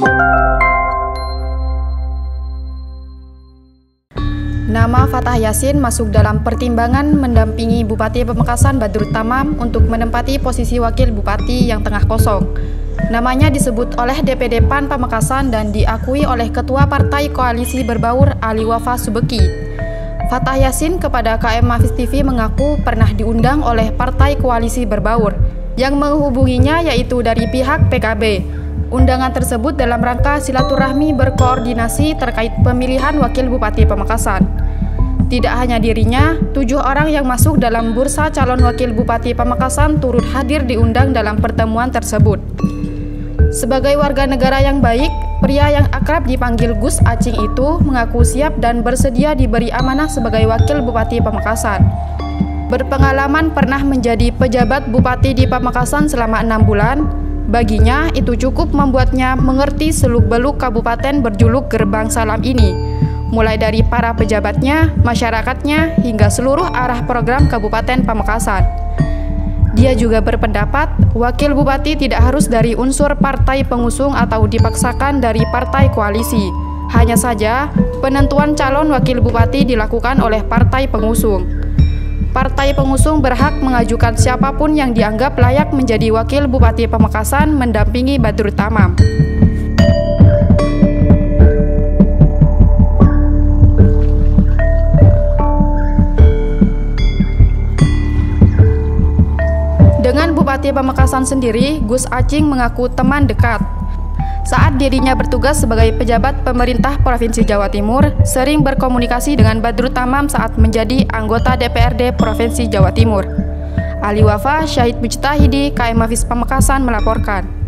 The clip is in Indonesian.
Nama Fatah Yasin masuk dalam pertimbangan mendampingi Bupati Pamekasan Badrut Tamam untuk menempati posisi Wakil Bupati yang tengah kosong. Namanya disebut oleh DPD PAN Pamekasan dan diakui oleh Ketua Partai Koalisi Berbaur Ali Wafa Subeki. Fatah Yasin kepada KM Mafis TV mengaku pernah diundang oleh Partai Koalisi Berbaur yang menghubunginya yaitu dari pihak PKB. Undangan tersebut dalam rangka silaturahmi berkoordinasi terkait pemilihan Wakil Bupati Pamekasan. Tidak hanya dirinya, 7 orang yang masuk dalam bursa calon Wakil Bupati Pamekasan turut hadir diundang dalam pertemuan tersebut. Sebagai warga negara yang baik, pria yang akrab dipanggil Gus Acing itu mengaku siap dan bersedia diberi amanah sebagai Wakil Bupati Pamekasan. Berpengalaman pernah menjadi pejabat bupati di Pamekasan selama 6 bulan, baginya itu cukup membuatnya mengerti seluk-beluk kabupaten berjuluk Gerbang Salam ini, mulai dari para pejabatnya, masyarakatnya, hingga seluruh arah program Kabupaten Pamekasan. Dia juga berpendapat, Wakil Bupati tidak harus dari unsur partai pengusung atau dipaksakan dari partai koalisi. Hanya saja, penentuan calon Wakil Bupati dilakukan oleh partai pengusung. Partai pengusung berhak mengajukan siapapun yang dianggap layak menjadi Wakil Bupati Pamekasan mendampingi Badrut Tamam. Dengan Bupati Pamekasan sendiri, Gus Acing mengaku teman dekat. Saat dirinya bertugas sebagai pejabat pemerintah Provinsi Jawa Timur, sering berkomunikasi dengan Badrut Tamam saat menjadi anggota DPRD Provinsi Jawa Timur. Ali Wafa, Syahid Mujtahidi, KM Mafis Pamekasan melaporkan.